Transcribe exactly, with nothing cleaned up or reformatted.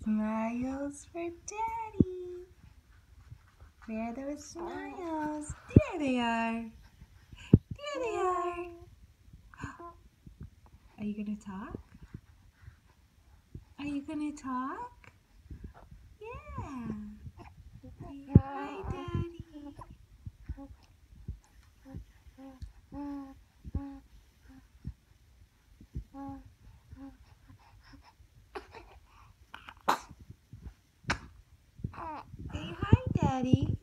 Smiles for Daddy. Where are those smiles? There they are. There they are. Are you going to talk? Are you going to talk? Yeah. Hi, Daddy. Say hi, Daddy.